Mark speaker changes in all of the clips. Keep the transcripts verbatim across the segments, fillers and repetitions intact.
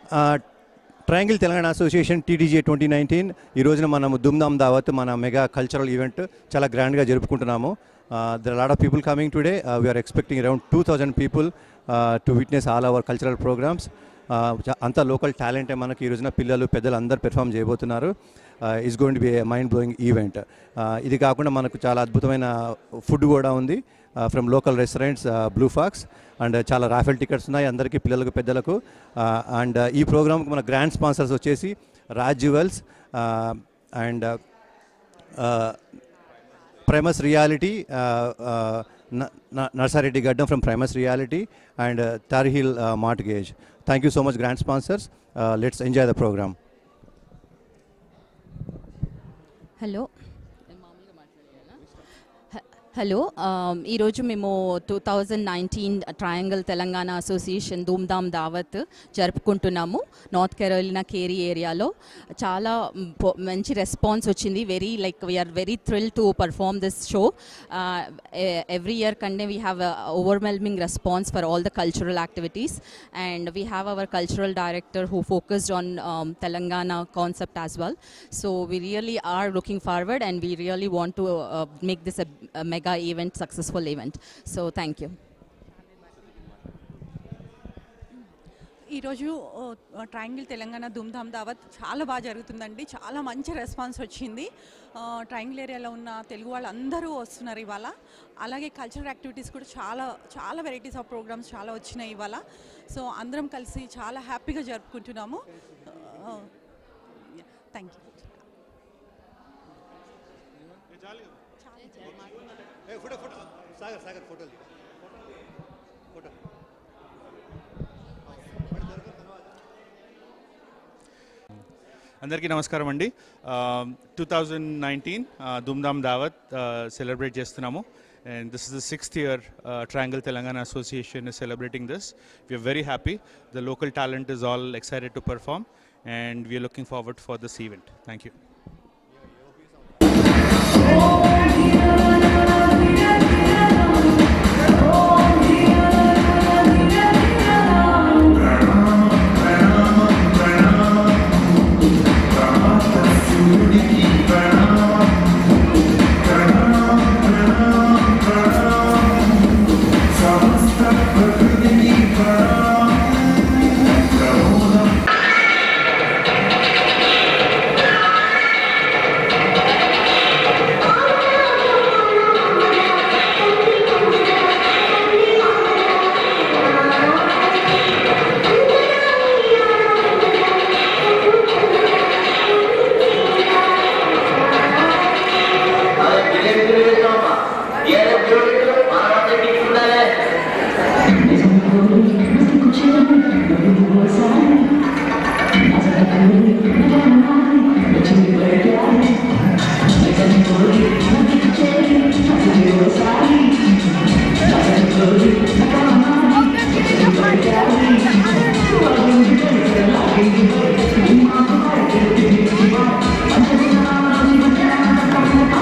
Speaker 1: Triangle Telangana association TTJ twenty nineteen ఈ రోజున మనము దుమ్దామ్ దావత్ మన మెగా కల్చరల్ ఈవెంట్ చాలా గ్రాండ్గా జరుపుకుంటున్నాము. There are lot of people coming today. We're expecting around two thousand people to witness all our cultural programmes. అంతా లోకల్ టాలెంటే మనకి ఈ రోజున పిల్లలు పెద్దలు అందరు పెర్ఫామ్ చేయబోతున్నారు. Is going to be a mind blowing event. ఇది కాకుండా మనకు చాలా అద్భుతమైన ఫుడ్ కూడా ఉంది from local restaurants Blue Fox. And చాలా రాఫెల్ టికెట్స్ ఉన్నాయి అందరికీ, పిల్లలకు పెద్దలకు. అండ్ ఈ ప్రోగ్రామ్కి మన గ్రాండ్ స్పాన్సర్స్ వచ్చేసి Raj jewels and Primus realty, Narsareddy Gaddam from Primus realty and Tarheel mortgage. Thank you so much grand sponsors. Let's enjoy the programme.
Speaker 2: Hello hello ఈరోజు మేము two thousand nineteen triangle Telangana association Dhoomdham Dawat జరుపుకుంటున్నాము నార్త్ కెరోలినా కేరీ ఏరియాలో. చాలా మంచి response వచ్చింది. Very like we're very thrill to perform this show. Every year కంటే we have overwhelming response for all the cultural activities and we have our cultural director who focused on Telangana concept as well. So we really are looking forward and we really want to make this a mega event, successful event. So thank you.
Speaker 3: ఈరోజు triangle Telangana Dhoomdham Dawat చాలా బాగా జరుగుతుందండి. చాలా మంచి response వచ్చింది. Triangle ఏరియాలో ఉన్న తెలుగు వాళ్ళు అందరూ వస్తున్నారు ఇవాళ. అలాగే కల్చరల్ యాక్టివిటీస్ కూడా చాలా చాలా వెరైటీస్ ఆఫ్ ప్రోగ్రామ్స్ చాలా వచ్చినాయి ఇవాళ. సో అందరం కలిసి చాలా హ్యాపీగా జరుపుకుంటున్నాము. Thank you.
Speaker 1: Photo photo Sagar Sagar photo photo
Speaker 4: అందరికీ నమస్కారం అండి. టూ థౌజండ్ నైన్టీన్ ధూమ్ధామ్ దావత్ సెలబ్రేట్ చేస్తున్నాము. And this is the sixth year uh, Triangle Telangana Association is celebrating this. We are very happy. The local talent is all excited to perform and we are looking forward for this event. Thank you.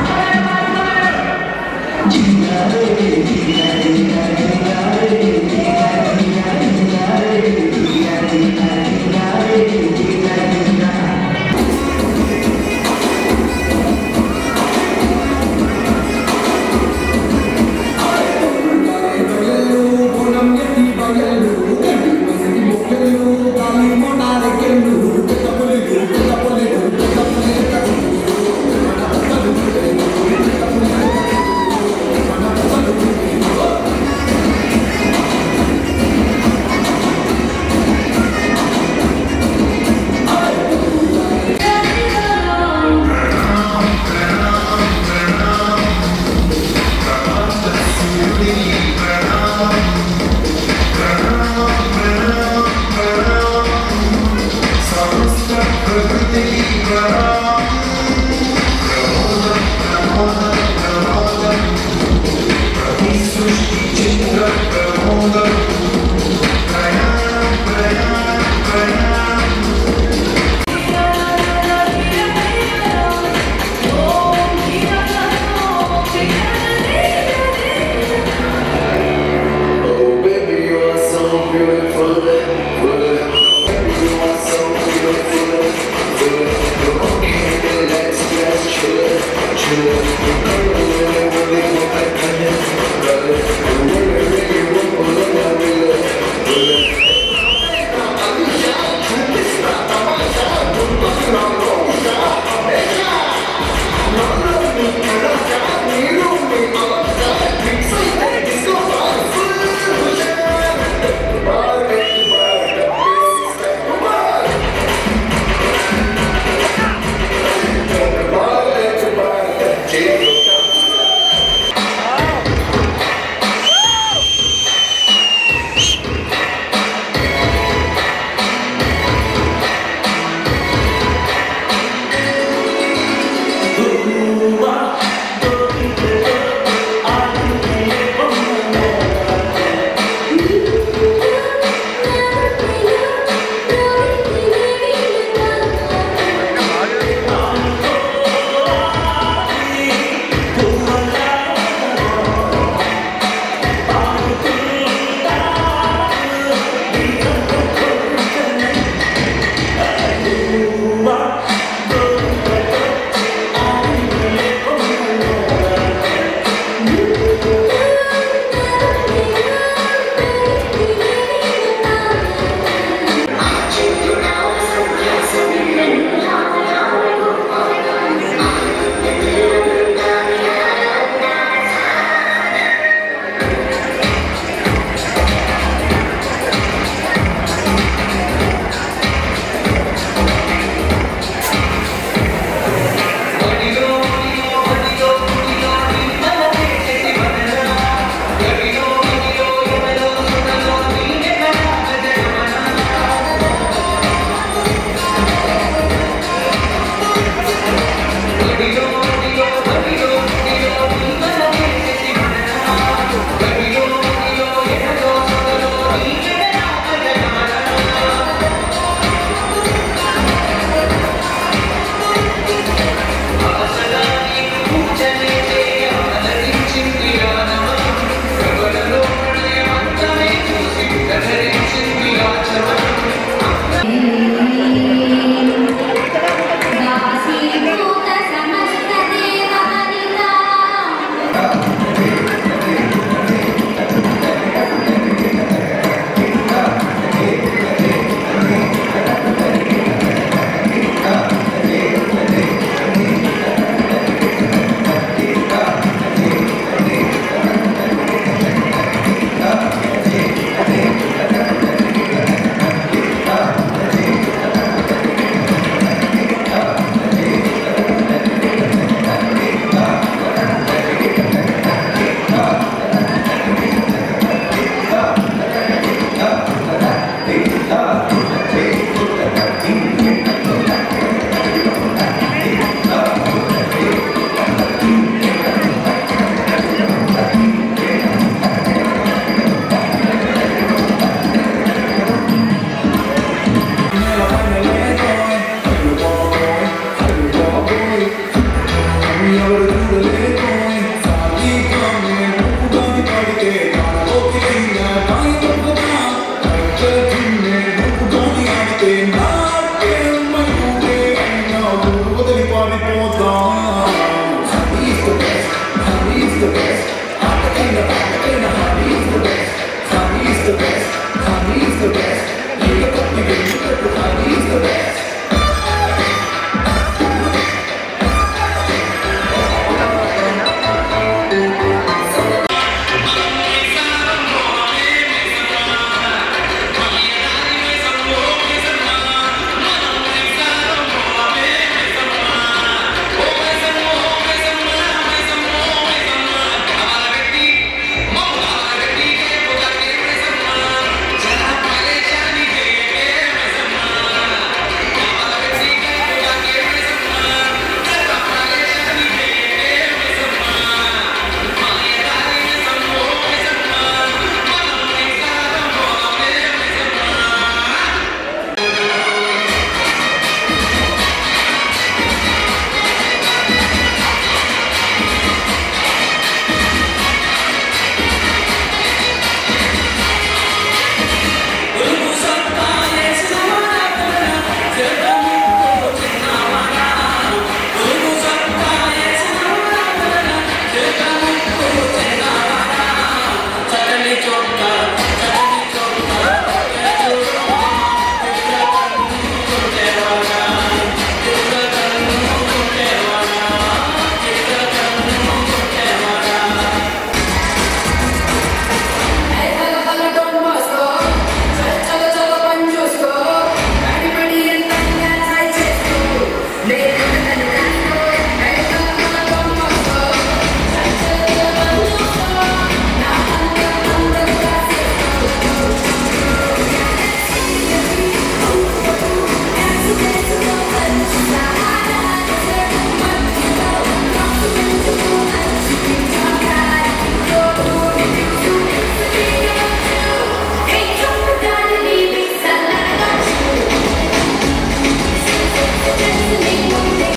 Speaker 5: Jingle, jingle, jingle, jingle.